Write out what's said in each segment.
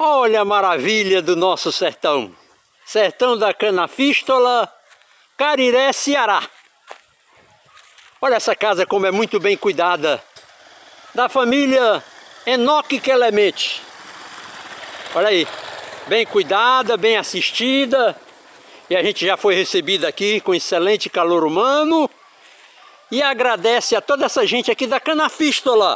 Olha a maravilha do nosso sertão. Sertão da Canafístola, Cariré, Ceará. Olha essa casa como é muito bem cuidada. Da família Enoque Clemente. Olha aí. Bem cuidada, bem assistida. E a gente já foi recebido aqui com excelente calor humano. E agradece a toda essa gente aqui da Canafístola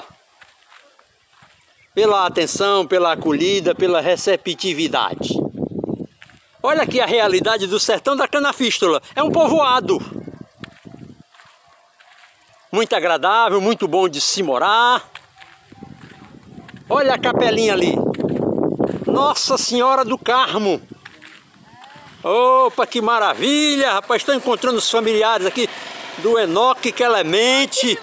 pela atenção, pela acolhida, pela receptividade. Olha aqui a realidade do sertão da Canafístola. É um povoado. Muito agradável, muito bom de se morar. Olha a capelinha ali. Nossa Senhora do Carmo. Opa, que maravilha, rapaz. Estou encontrando os familiares aqui do Enoque Clemente.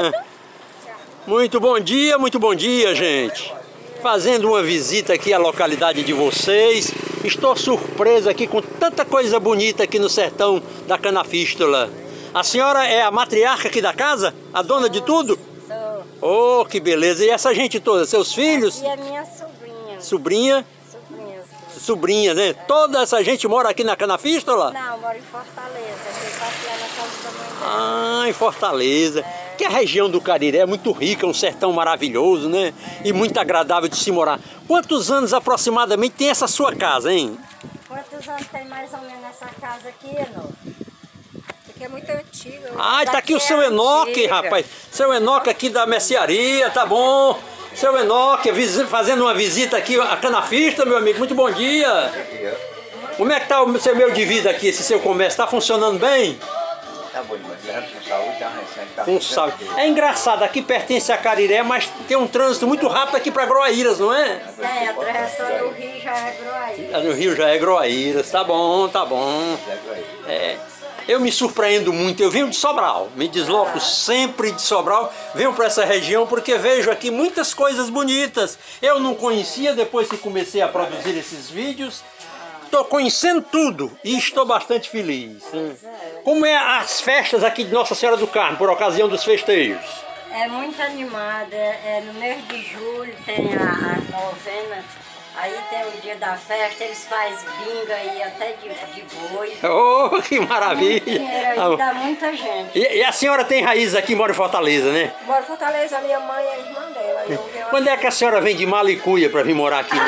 Muito bom dia, gente. Fazendo uma visita aqui à localidade de vocês. Estou surpreso aqui com tanta coisa bonita aqui no sertão da Canafístola. A senhora é a matriarca aqui da casa? A dona de tudo? Sou. Oh, que beleza. E essa gente toda, seus filhos? E a minha sobrinha. Sobrinha? Sobrinha, né? Toda essa gente mora aqui na Canafístola? Não, moro em Fortaleza. Fui passear na casa da mãe dela. Ah, em Fortaleza. Que a região do Cariré é muito rica, um sertão maravilhoso, né? E muito agradável de se morar. Quantos anos aproximadamente tem essa sua casa, hein? Quantos anos tem mais ou menos essa casa aqui, Enoque? Isso aqui é muito antiga. Ah, tá aqui o seu Enoque, rapaz. Seu Enoque aqui da mercearia, tá bom. Seu Enoque, fazendo uma visita aqui a Canafístola, meu amigo. Muito bom dia. Como é que tá o seu meio de vida aqui, esse seu comércio? Tá funcionando bem? Tá bom, mas com saúde, tá recente, tá Com saúde. É engraçado, aqui pertence a Cariré, mas tem um trânsito muito rápido aqui para Groaíras, não é? É, atravessando o rio já é Groaíras. No Rio já é Groaíras, tá bom, tá bom. É, eu me surpreendo muito, eu venho de Sobral, me desloco sempre de Sobral, venho para essa região porque vejo aqui muitas coisas bonitas. Eu não conhecia, depois que comecei a produzir esses vídeos, estou conhecendo tudo e estou bastante feliz. Como é as festas aqui de Nossa Senhora do Carmo, por ocasião dos festejos? É muito animada, no mês de julho tem a novena, aí tem o dia da festa, eles fazem bingo aí até de boi. Oh, que maravilha! Aí dá muita gente. E a senhora tem raiz aqui, mora em Fortaleza, né? Moro em Fortaleza, a minha mãe e a irmã dela. Quando é que a senhora vem de Malicuia para vir morar aqui?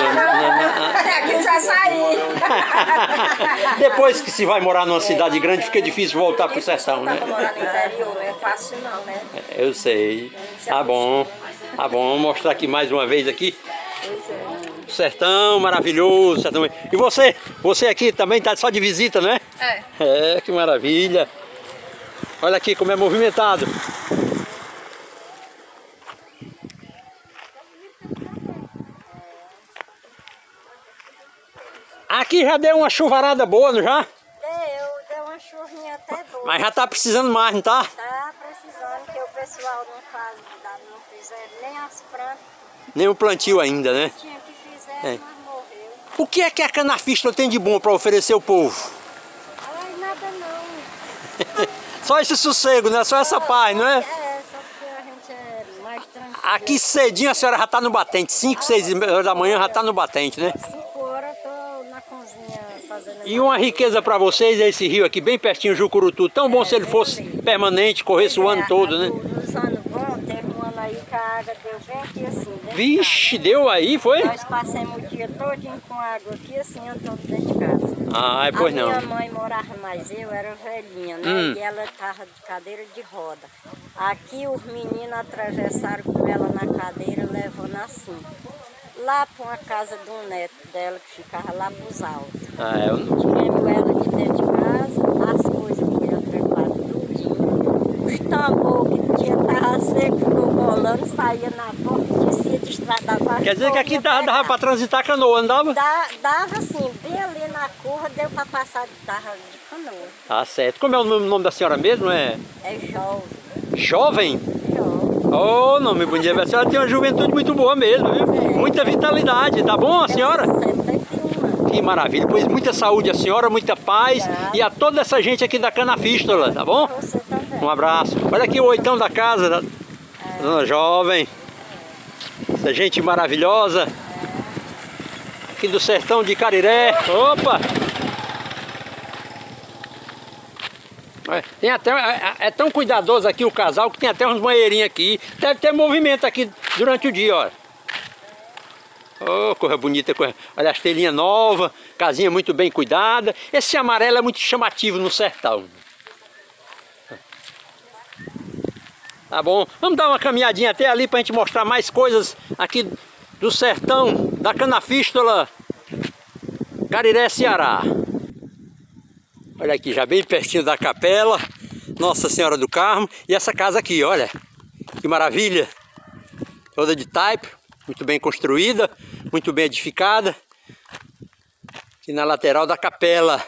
Aqui já saí. Depois que se vai morar numa cidade grande, fica difícil voltar pro sertão, né? Morar no interior não é fácil não, né? Eu sei. Tá bom. Tá bom, vou mostrar aqui mais uma vez aqui. Sertão maravilhoso, sertão. E você? Você aqui também tá só de visita, não é? É, que maravilha. Olha aqui como é movimentado. Aqui já deu uma chuvarada boa, não já? Deu uma chuvinha até boa. Mas já tá precisando mais, não tá? Tá precisando, que o pessoal não fizeram nem as plantas. Nem o plantio ainda, né? Tinha que fizeram, mas morreu. O que é que a Canafístola tem de bom para oferecer ao povo? Ai, nada não. Só esse sossego, né? Só essa paz, não é? É, só porque a gente é mais tranquilo. Aqui cedinho a senhora já tá no batente, 5, 6 horas da manhã já tá no batente, né? 5 horas eu tô na cozinha fazendo... E uma riqueza para vocês é esse rio aqui, bem pertinho, Jucurutu. Tão bom se ele fosse permanente, corresse o ano todo, né? Nos anos bons, teve um ano aí que a água deu bem aqui assim, dentro de Vixe, deu aí, foi? casa. Nós passamos o dia todinho com água aqui assim, eu tô dentro de casa. Ah, pois não. A minha mãe morava mais, eu era velhinha, né? E ela estava de cadeira de roda. Aqui os meninos atravessaram com ela na cadeira, levando assim. Lá para uma casa de um neto dela que ficava lá para os altos. Tivemos ela de dentro de casa, as coisas foram trepadas tudinho. Os tambores que tinha tava seco, ficou rolando, saía na porta, descia de estrada abaixo. Quer dizer que aqui dava para transitar canoa, não dava? Dava assim, bem ali na curva, deu para passar de canoa. Ah, certo. Como é o nome da senhora mesmo? É jovem. Jovem? Jovem. Oh, nome bonito. A senhora tem uma juventude muito boa mesmo, viu? Muita vitalidade, tá bom a senhora? 71. Que maravilha, pois muita saúde a senhora, muita paz e a toda essa gente aqui da Canafístola, tá bom? Você também. Um abraço. Olha aqui o oitão da casa, da dona Jovem. Essa gente maravilhosa. Aqui do sertão de Cariré. Opa! Tem até, é tão cuidadoso aqui o casal que tem até uns banheirinhos aqui. Deve ter movimento aqui durante o dia, olha. Oh, coisa bonita, coisa. Olha as telhinhas novas, casinha muito bem cuidada. Esse amarelo é muito chamativo no sertão. Tá bom? Vamos dar uma caminhadinha até ali pra gente mostrar mais coisas aqui do sertão da Canafístula, Cariré, Ceará. Olha aqui, já bem pertinho da capela Nossa Senhora do Carmo. E essa casa aqui, olha, que maravilha. Toda de taipa, muito bem construída, muito bem edificada. Aqui na lateral da capela.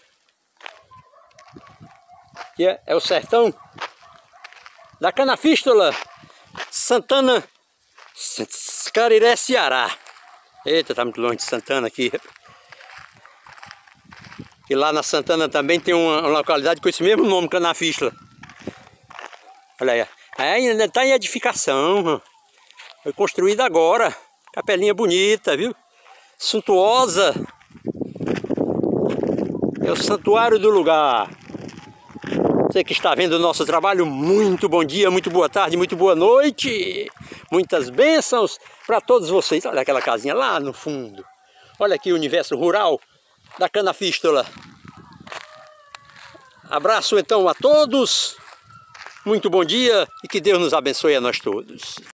Aqui é o sertão da Canafístula, Santana, Cariré, Ceará. Eita, tá muito longe de Santana aqui. E lá na Santana também tem uma localidade com esse mesmo nome, Canafístula. Olha aí, ainda está em edificação. Foi construída agora. Capelinha bonita, viu? Suntuosa. É o santuário do lugar. Você que está vendo o nosso trabalho, muito bom dia, muito boa tarde, muito boa noite. Muitas bênçãos para todos vocês. Olha aquela casinha lá no fundo. Olha aqui o universo rural da Canafístula. Abraço então a todos. Muito bom dia e que Deus nos abençoe a nós todos.